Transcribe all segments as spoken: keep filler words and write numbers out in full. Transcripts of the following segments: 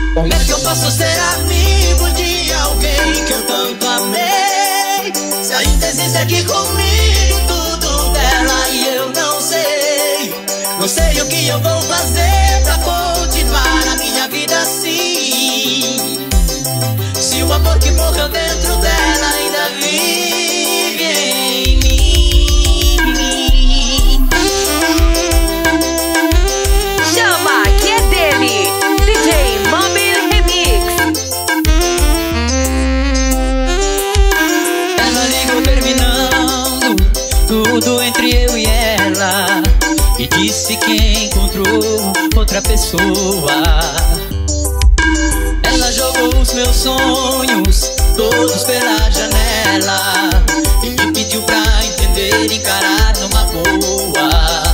Como é que eu posso ser amigo de alguém que eu tanto amei? Se ainda existe aqui comigo tudo dela e eu não sei. Não sei o que eu vou fazer pra continuar a minha vida assim. Se o amor que morreu dentro dela ainda vive em mim. Chama, que é dele, D J Mobile Remix. Ela ligou terminando tudo entre eu e ela e disse que encontrou outra pessoa. Ela jogou os meus sonhos todos pela janela e me pediu pra entender e encarar numa boa.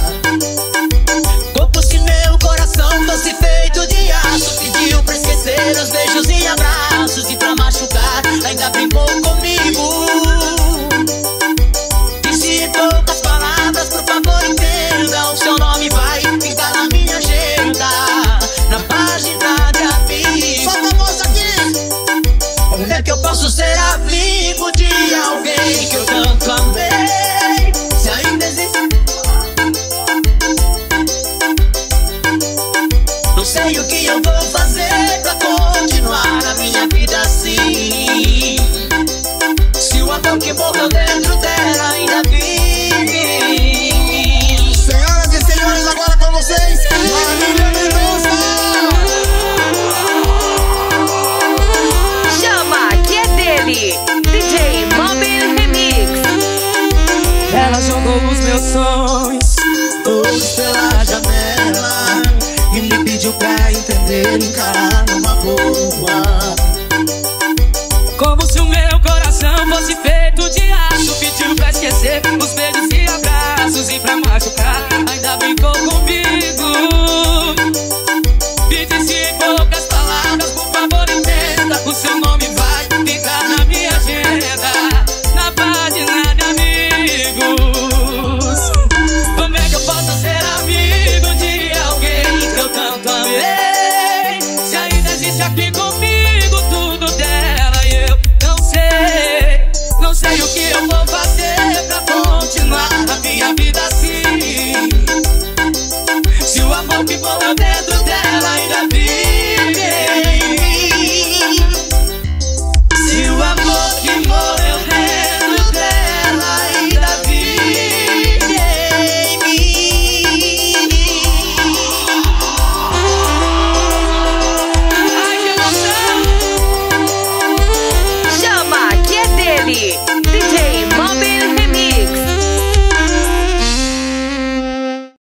Como se meu coração fosse feito de aço, pediu pra esquecer os beijos e abraços e pra machucar ainda brincou comigo. Disse em poucas palavras, por favor entenda, o seu nome vai ficar na minha agenda, na página de aviso. Solta a voz aqui! Como é que eu posso ser amigo de alguém que eu tanto amei? Se ainda existe. Não sei o que eu vou fazer pra continuar a minha vida assim. Se o amor que morreu dentro dela ainda vive. Senhoras e senhores, agora com vocês, Marília Mendonça. Chama, que é dele, D J Mobile Remix. Ela jogou os meus sonhos todos pela janela e me pediu pra entender e encarar numa boa. Como se o meu coração fosse feito de aço, pediu pra esquecer os beijos e abraços e pra machucar ainda brincou comigo.